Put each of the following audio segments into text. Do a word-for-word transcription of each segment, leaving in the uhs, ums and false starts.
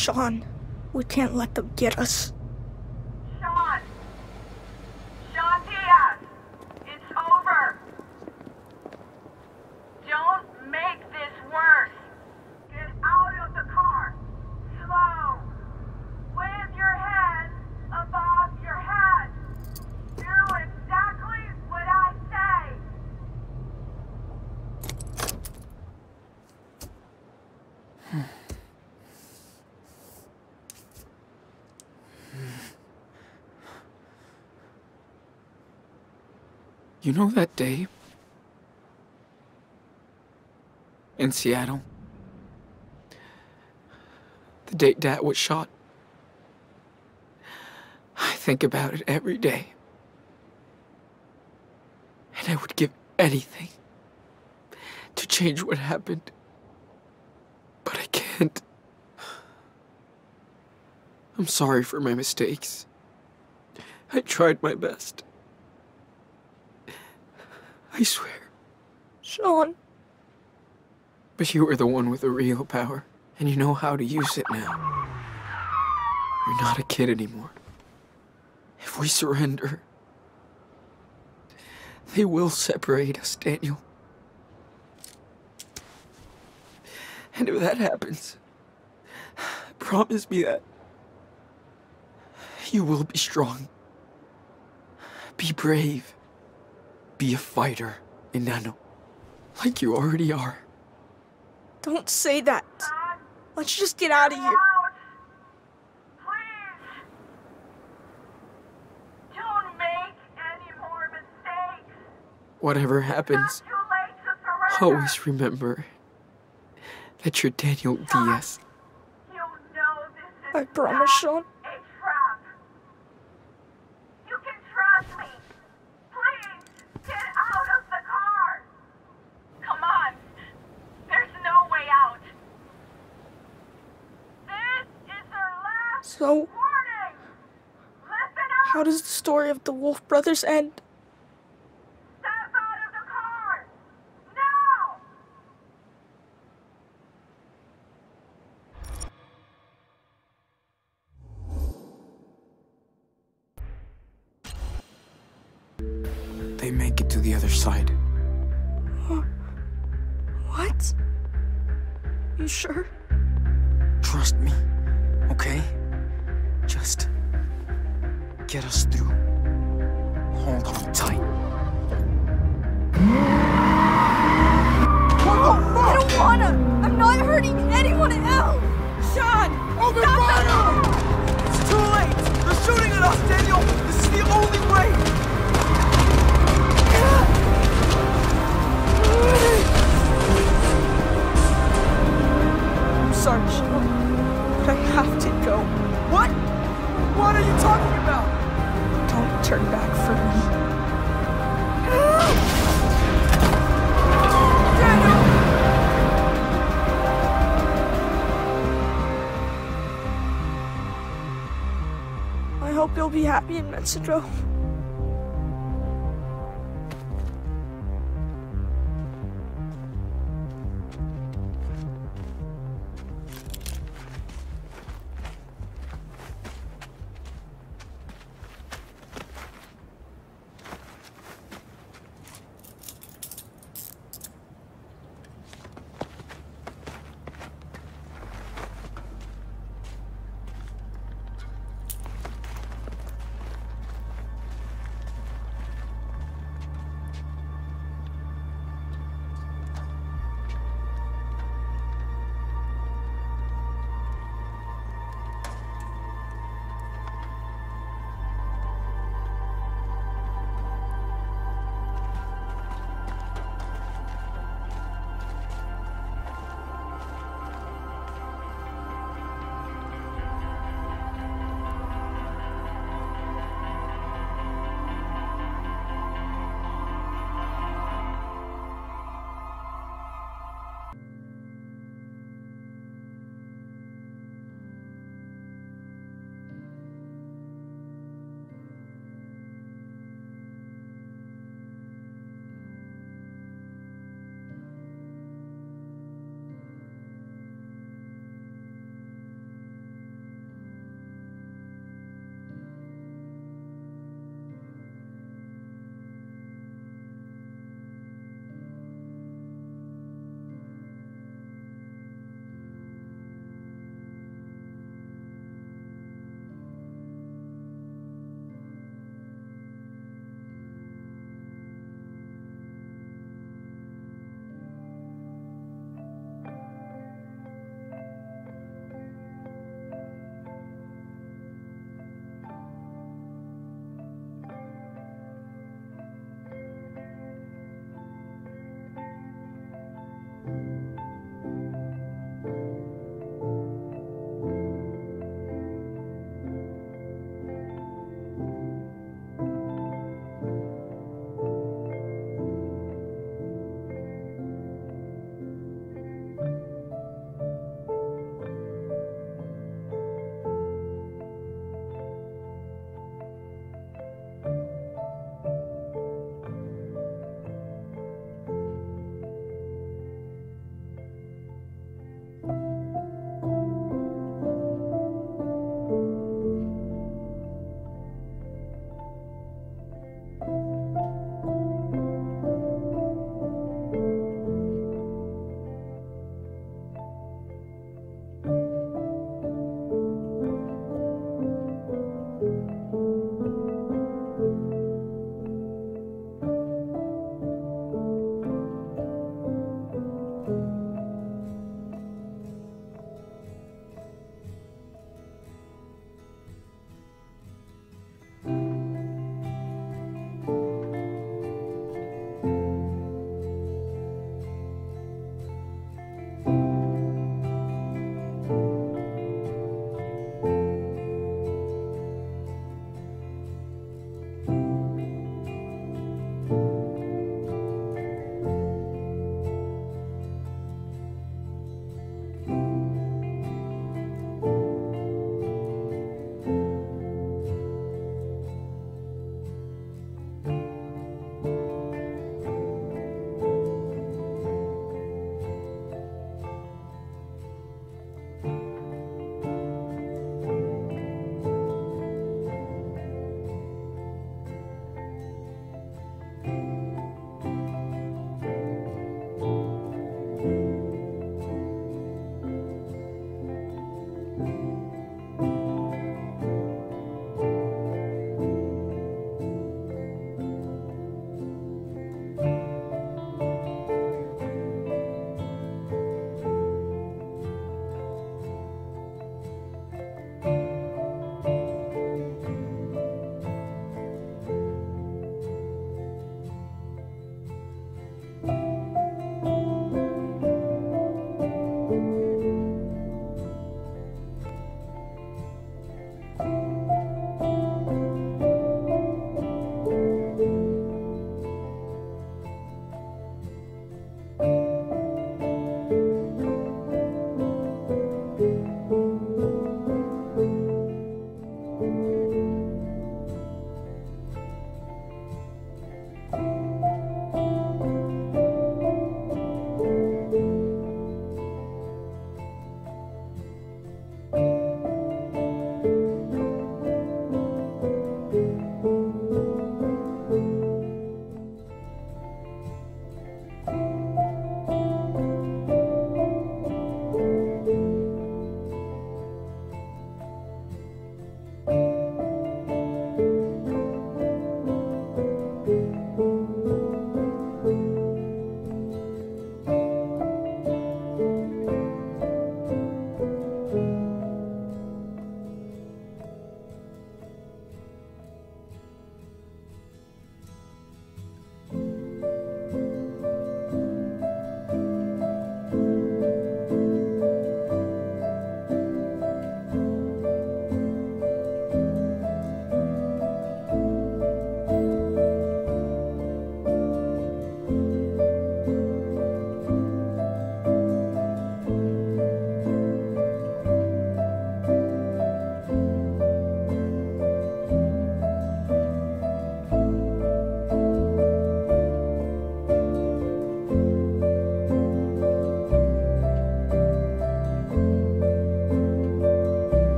Sean, we can't let them get us. Sean! Sean Diaz! It's over! Don't make this worse! Get out of the car! Slow! With your hands above your head! Do exactly what I say! You know that day in Seattle? The day Dad was shot? I think about it every day. And I would give anything to change what happened. But I can't. I'm sorry for my mistakes. I tried my best. I swear. Sean. But you were the one with the real power, and you know how to use it now. You're not a kid anymore. If we surrender, they will separate us, Daniel. And if that happens, promise me that you will be strong. Be brave. Be a fighter, Inanno, like you already are. Don't say that. Let's just get out of here. Please! Don't make any more mistakes! Whatever happens, It's not too late to surrender! always remember that you're Daniel Diaz. You know this is I promise, Sean. a trap. You can trust me. Please, get out of the car. Come on. There's no way out. This is our last So, warning. Listen up. how does the story of the Wolf brothers end? Step out of the car. Now. They make it to the other side. What? You sure? Trust me, okay? Just get us through. Hold on tight. I don't wanna! I'm not hurting anyone else! Sean! Open fire! It's too late! They're shooting at us, Daniel! This is the only way! I'm sorry, Sean, but I have to go. What? What are you talking about? Don't turn back for me. Daniel! I hope you'll be happy in Mexico.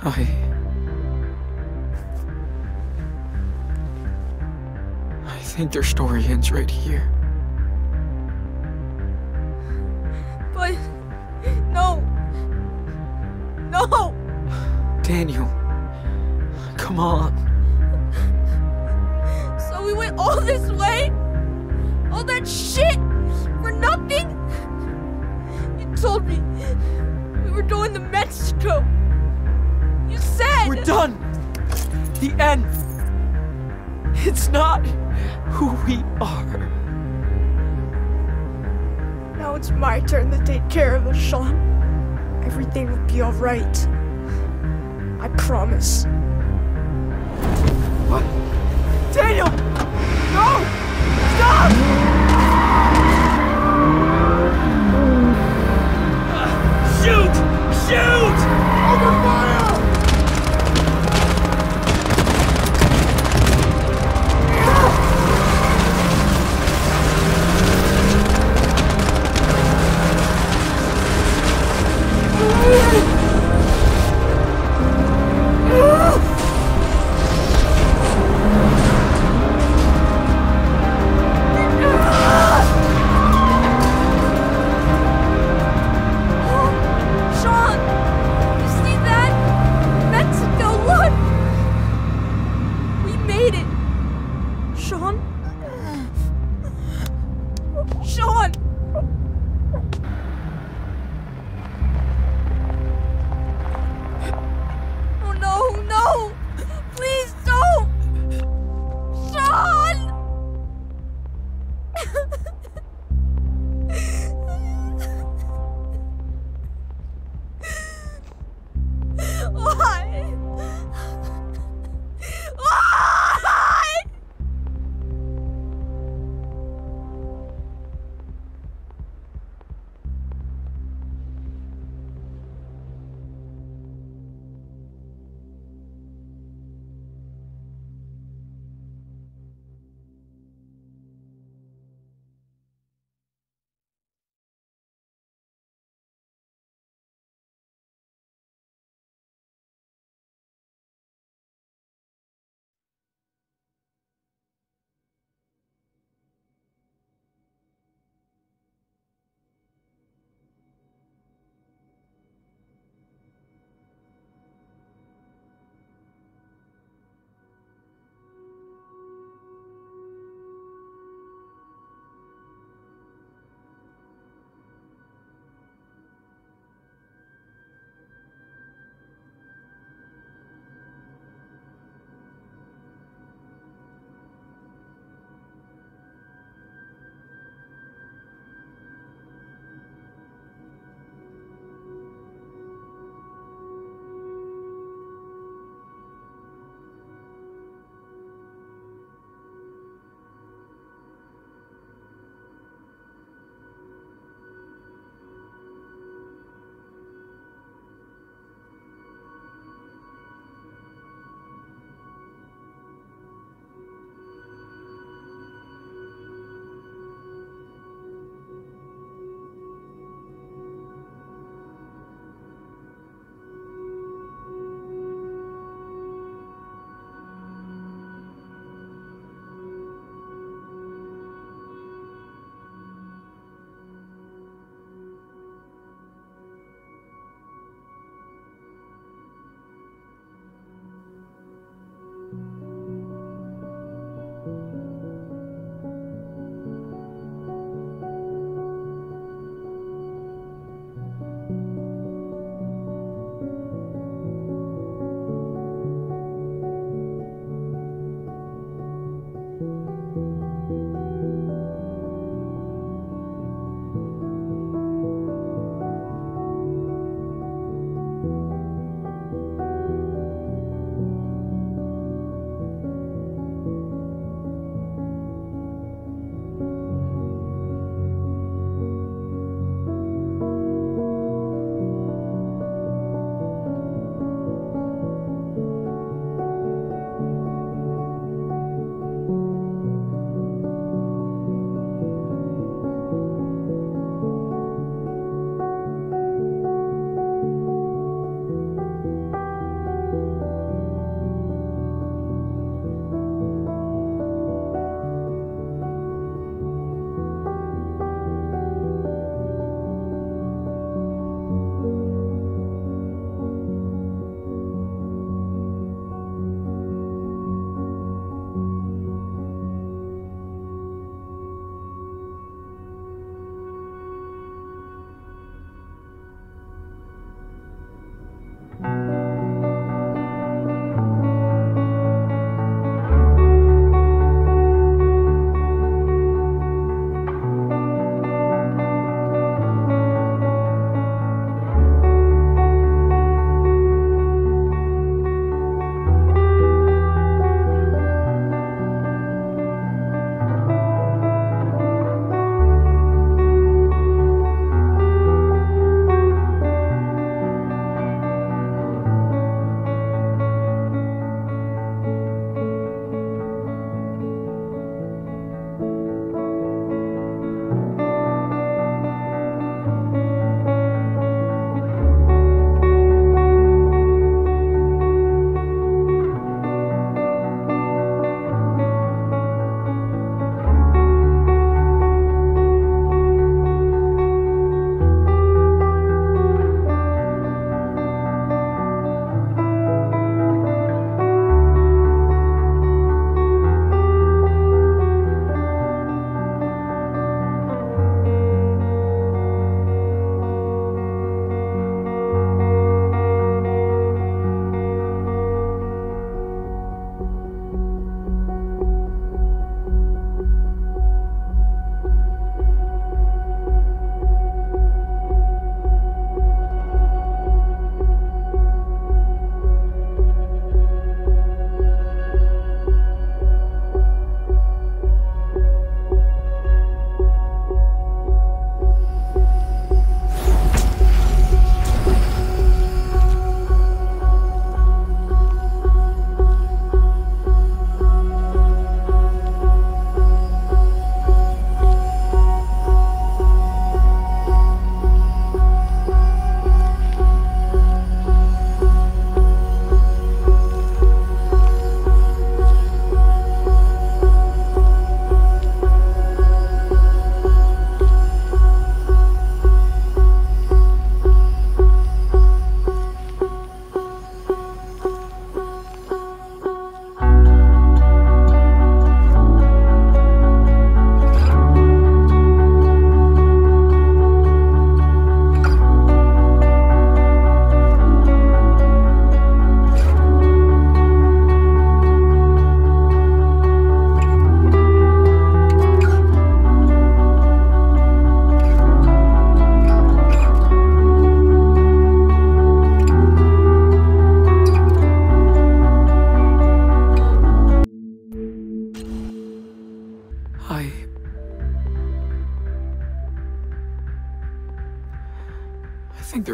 I... I think their story ends right here. But... No! No! Daniel, come on. So we went all this way? All that shit? For nothing? You told me we were going to Mexico. You said... We're done! The end! It's not who we are. Now it's my turn to take care of us, Sean. Everything will be alright. I promise. What? Daniel! No! Stop! Shoot! Shoot! Open fire! Sean!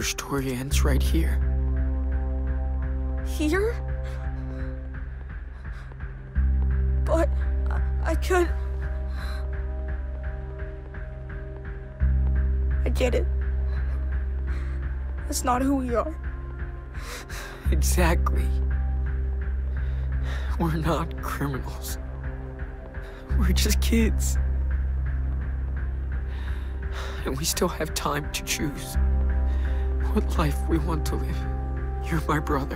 your story ends right here. Here? But I, I could... I get it. That's not who we are. Exactly. We're not criminals. We're just kids. And we still have time to choose what life we want to live. You're my brother.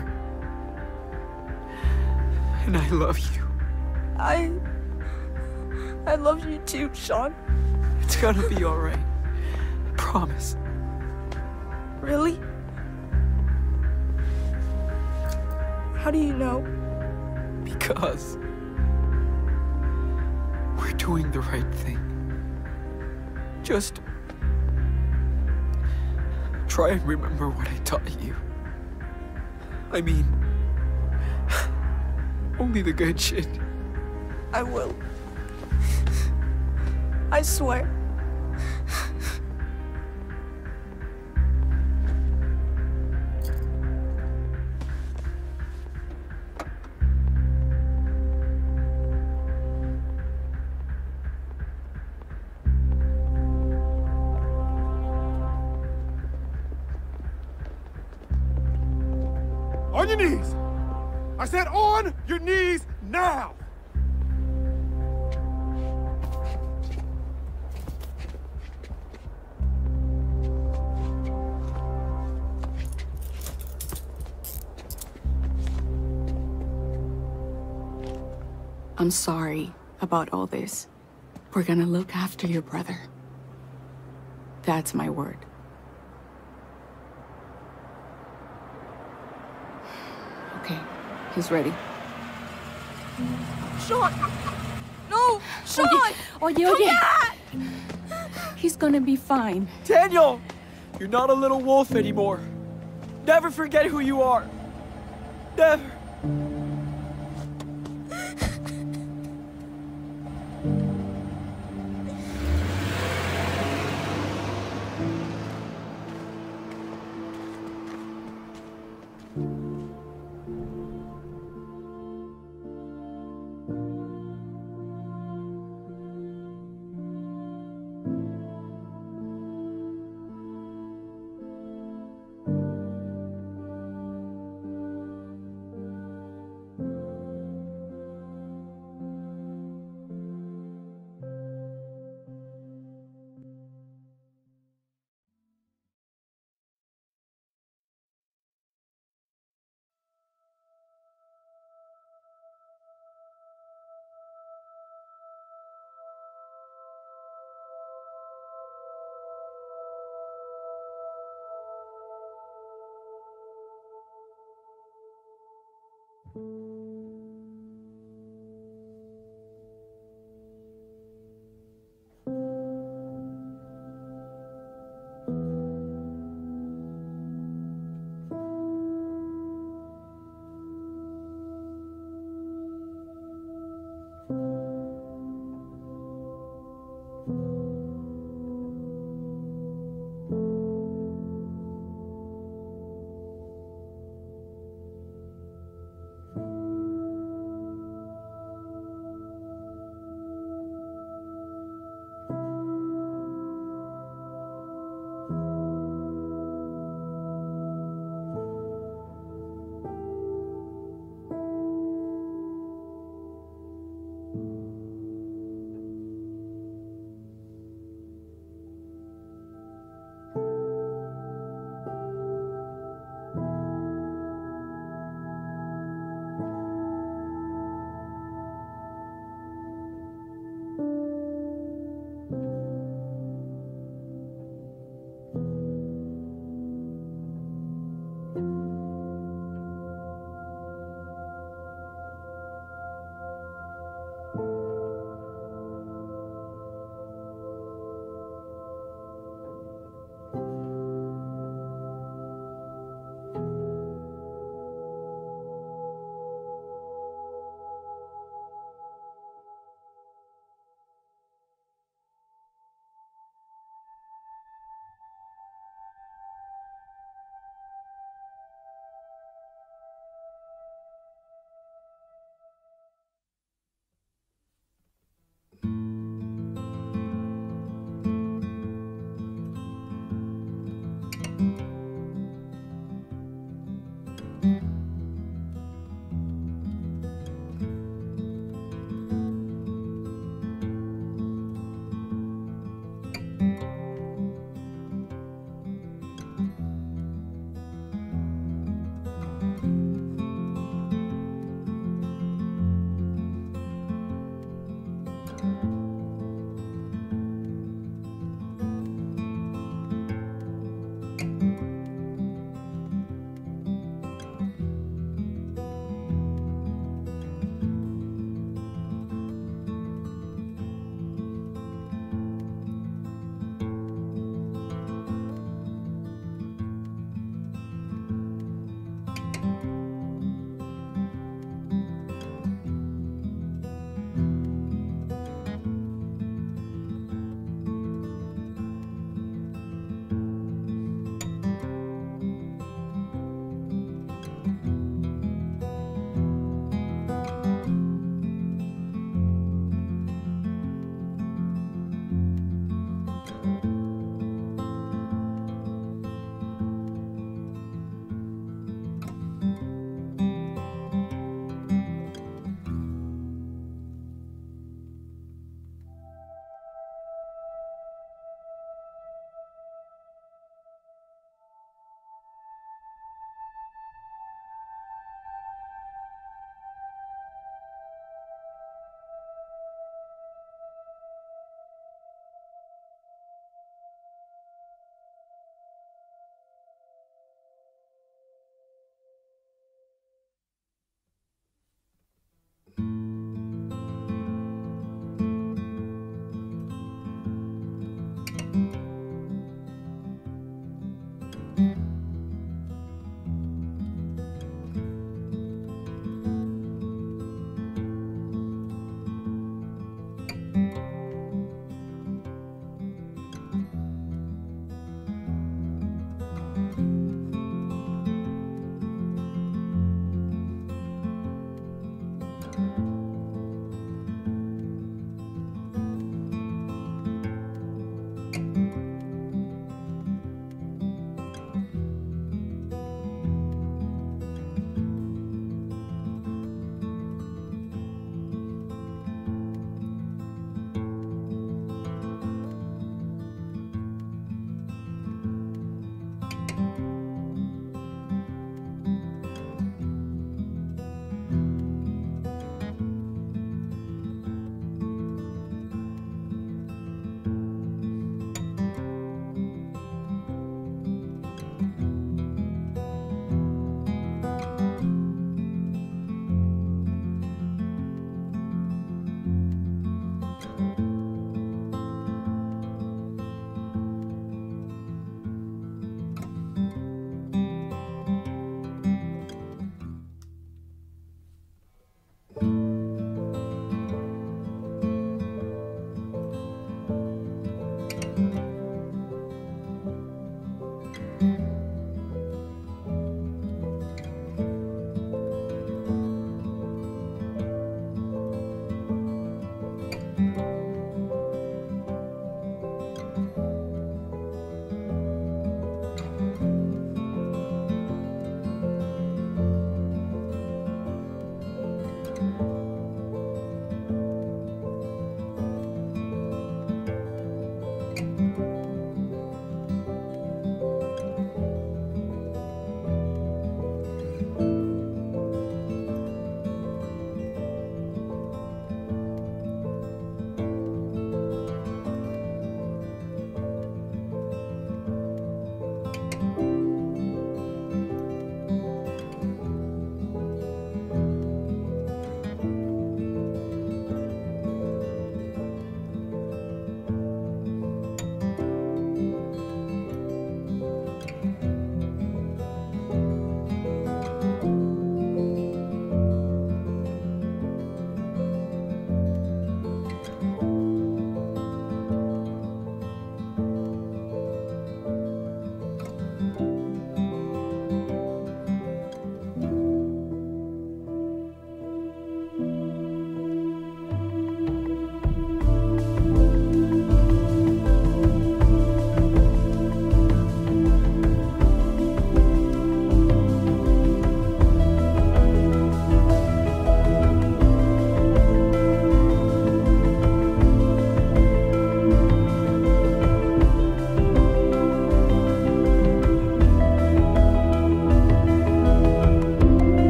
And I love you. I... I love you too, Sean. It's gonna be all right. I promise. Really? How do you know? Because we're doing the right thing. Just try and remember what I taught you. I mean, only the good shit. I will. I swear. On your knees! I said on your knees now! I'm sorry about all this. We're gonna look after your brother. That's my word. Okay, he's ready. Sean! No! Sean! Oye, oye, oye. He's gonna be fine. Daniel! You're not a little wolf anymore. Never forget who you are. Never.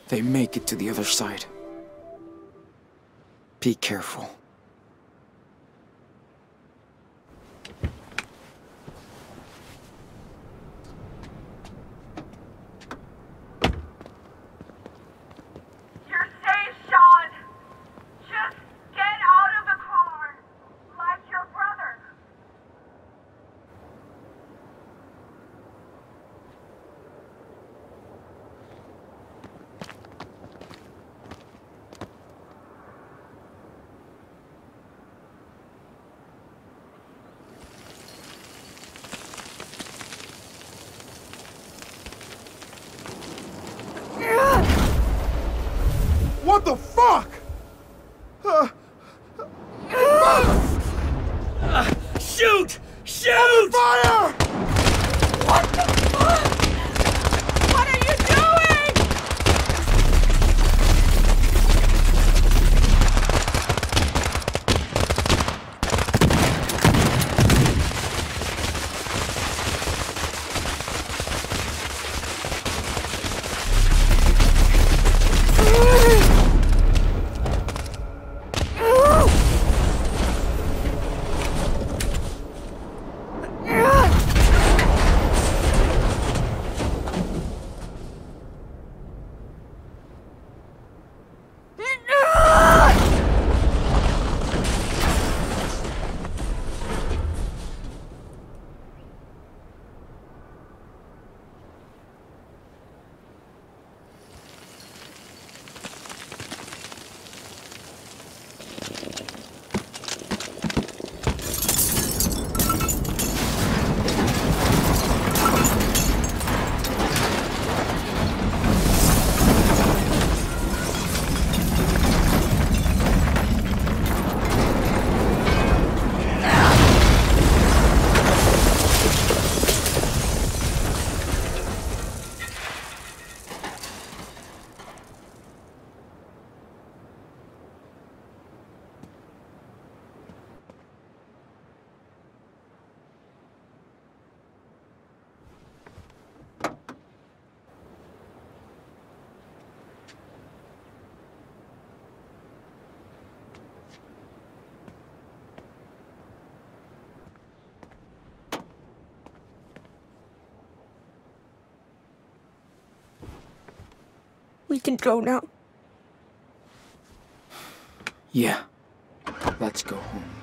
they make it to the other side. Be careful. You're safe, Sean! Just get out of the car! Like your brother! What the fuck? Uh, Shoot! Shoot! fire! What the fuck? What are you doing? We can go now. Yeah. Let's go home.